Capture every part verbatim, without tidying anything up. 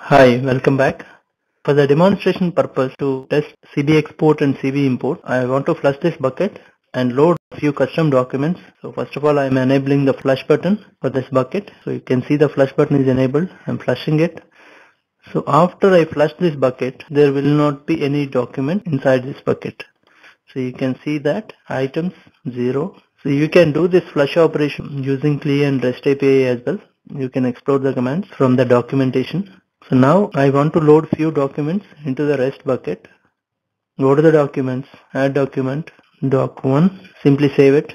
Hi, welcome back. For the demonstration purpose to test C B export and C B import, I want to flush this bucket and load a few custom documents. So first of all, I am enabling the flush button for this bucket. So you can see the flush button is enabled. I'm flushing it. So after I flush this bucket, there will not be any document inside this bucket. So you can see that items zero. So you can do this flush operation using C L I and REST A P I as well. You can explore the commands from the documentation. So now I want to load few documents into the REST bucket. Go to the documents, add document, doc one, simply save it.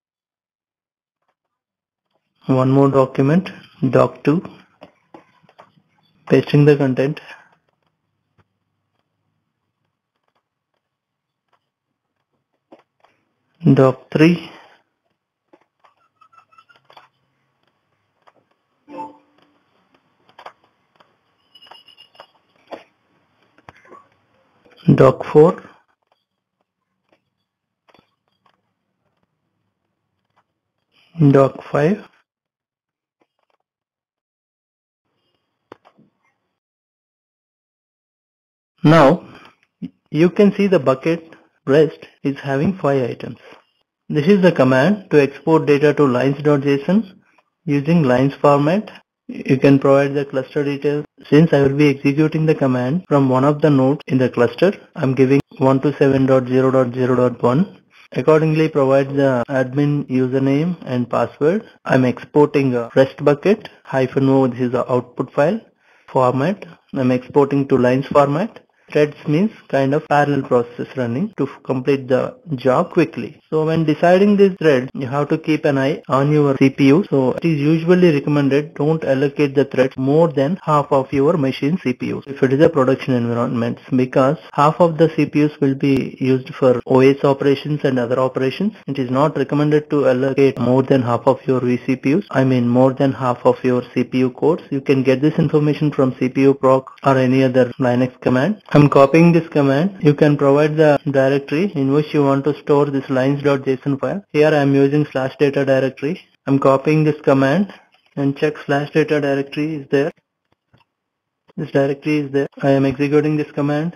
One more document, doc two, pasting the content. Doc three, doc four, doc five, now you can see the bucket REST is having five items. This is the command to export data to lines.json using lines format. You can provide the cluster details. Since I will be executing the command from one of the nodes in the cluster, I'm giving one twenty-seven dot zero dot zero dot one. Accordingly, provide the admin username and password. I'm exporting a REST bucket hyphen o. This is the output file format. I'm exporting to lines format. Threads means kind of parallel process running to complete the job quickly. So when deciding this thread, you have to keep an eye on your C P U. So it is usually recommended don't allocate the threads more than half of your machine C P Us if it is a production environment, because half of the C P Us will be used for O S operations and other operations. It is not recommended to allocate more than half of your vCPUs. I mean more than half of your C P U cores. You can get this information from C P U proc or any other Linux command. I'm copying this command. You can provide the directory in which you want to store this lines.json file. Here I am using slash data directory. I'm copying this command and check slash data directory is there. This directory is there. I am executing this command.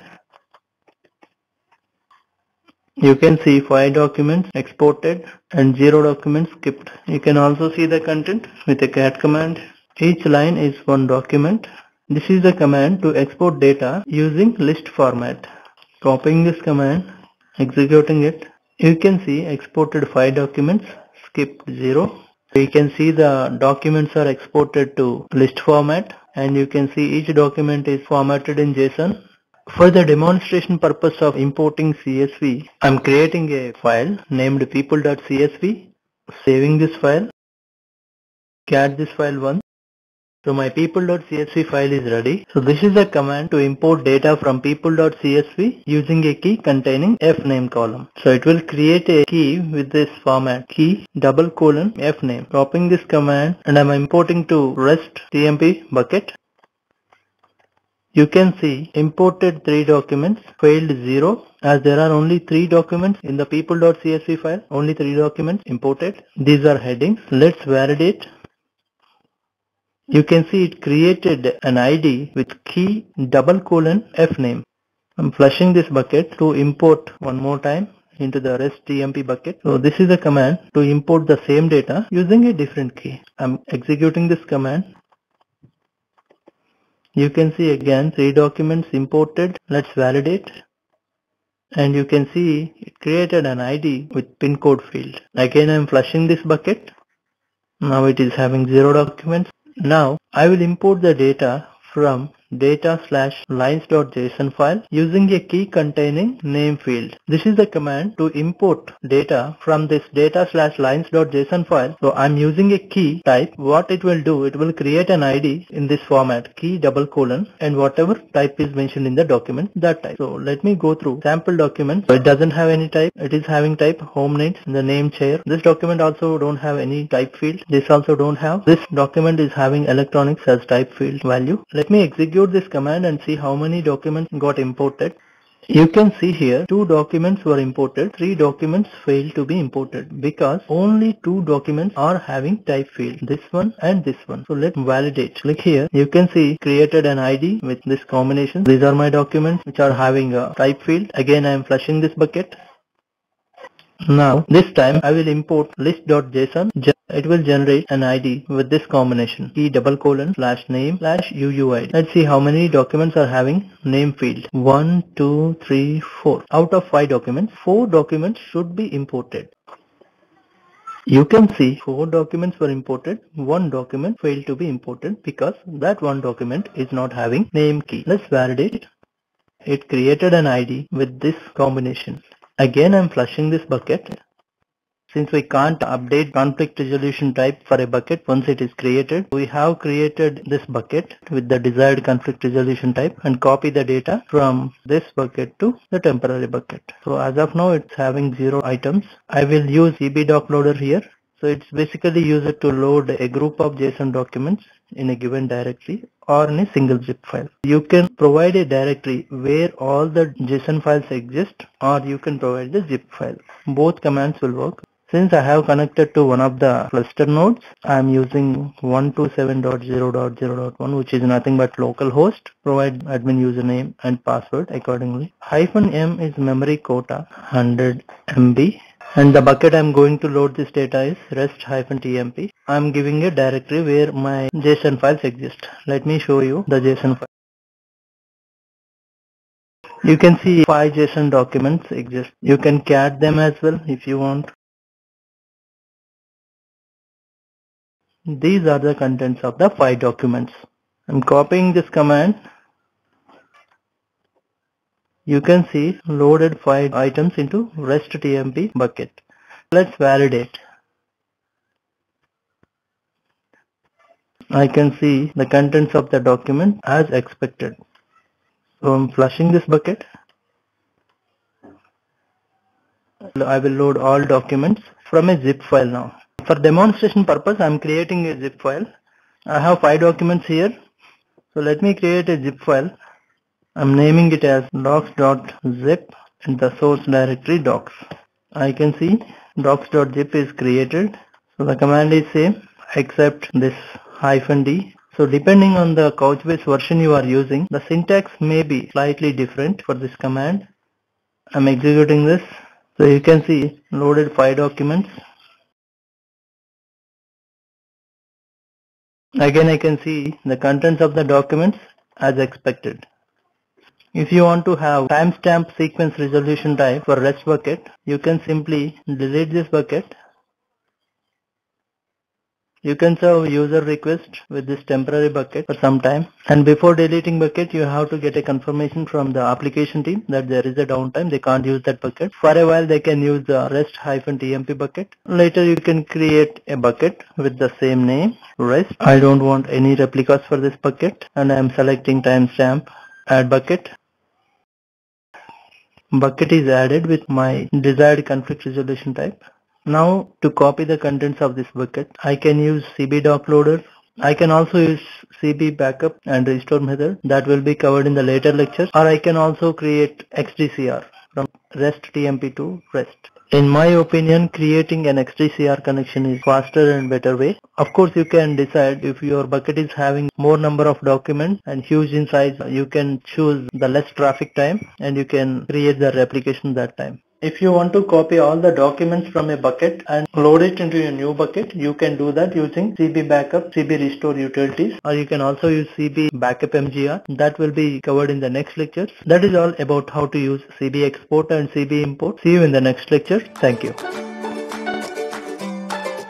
You can see five documents exported and zero documents skipped. You can also see the content with a cat command. Each line is one document. This is the command to export data using list format. Copying this command, executing it. You can see exported five documents, skipped zero. You can see the documents are exported to list format, and you can see each document is formatted in JSON. For the demonstration purpose of importing C S V, I am creating a file named people.csv, saving this file, cat this file once. So my people.csv file is ready. So this is a command to import data from people.csv using a key containing fname column. So it will create a key with this format, key double colon fname. Copying this command and I'm importing to REST T M P bucket. You can see imported three documents, failed zero, as there are only three documents in the people.csv file, only three documents imported. These are headings. Let's validate. You can see it created an I D with key double colon fname. I'm flushing this bucket to import one more time into the REST T M P bucket. So this is a command to import the same data using a different key. I'm executing this command. You can see again three documents imported. Let's validate. And you can see it created an I D with pin code field. Again I'm flushing this bucket. Now it is having zero documents. Now I will import the data from data slash lines.json file using a key containing name field. This is the command to import data from this data slash lines.json file. So I'm using a key type. What it will do, it will create an I D in this format, key double colon, and whatever type is mentioned in the document, that type. So let me go through sample document. So it doesn't have any type. It is having type home names, the name chair. This document also don't have any type field. This also don't have. This document is having electronics as type field value. Let me execute this command and see how many documents got imported. You can see here two documents were imported, three documents failed to be imported because only two documents are having type field, this one and this one. So let's validate. Click here. You can see created an I D with this combination. These are my documents which are having a type field. Again I am flushing this bucket. Now this time I will import list.json. It will generate an I D with this combination key double colon slash name slash U U I D. Let's see how many documents are having name field. one, two, three, four. Out of five documents, four documents should be imported. You can see four documents were imported, one document failed to be imported because that one document is not having name key. Let's validate. It created an I D with this combination. Again I am flushing this bucket. Since we can't update conflict resolution type for a bucket once it is created, we have created this bucket with the desired conflict resolution type and copy the data from this bucket to the temporary bucket. So as of now it's having zero items. I will use C B doc loader here. So it's basically used to load a group of JSON documents in a given directory or in a single zip file. You can provide a directory where all the JSON files exist, or you can provide the zip file. Both commands will work. Since I have connected to one of the cluster nodes, I am using one twenty-seven dot zero dot zero dot one, which is nothing but localhost. Provide admin username and password accordingly. Hyphen M is memory quota one hundred M B. And the bucket I am going to load this data is rest-tmp. I am giving a directory where my JSON files exist. Let me show you the JSON file. You can see five JSON documents exist. You can cat them as well if you want. These are the contents of the five documents. I'm copying this command. You can see loaded five items into rest-tmp bucket. Let's validate. I can see the contents of the document as expected. So I'm flushing this bucket. I will load all documents from a zip file now. For demonstration purpose, I am creating a zip file. I have five documents here. So let me create a zip file. I am naming it as docs.zip and the source directory docs. I can see docs.zip is created. So the command is same except this hyphen D. So depending on the Couchbase version you are using, the syntax may be slightly different for this command. I am executing this. So you can see loaded five documents. Again I can see the contents of the documents as expected. If you want to have timestamp sequence resolution type for REST bucket, you can simply delete this bucket. You can serve user request with this temporary bucket for some time, and before deleting bucket you have to get a confirmation from the application team that there is a downtime, they can't use that bucket. For a while they can use the rest-tmp bucket. Later you can create a bucket with the same name, rest. I don't want any replicas for this bucket and I am selecting timestamp, add bucket. Bucket is added with my desired conflict resolution type. Now to copy the contents of this bucket, I can use C B doc loader. I can also use C B backup and restore method that will be covered in the later lectures, or I can also create X D C R from rest-tmp to rest. In my opinion, creating an X D C R connection is faster and better way. Of course, you can decide if your bucket is having more number of documents and huge in size, you can choose the less traffic time and you can create the replication that time. If you want to copy all the documents from a bucket and load it into a new bucket, you can do that using C B backup, C B restore utilities, or you can also use C B backup M G R. That will be covered in the next lectures. That is all about how to use C B export and C B import. See you in the next lecture. Thank you.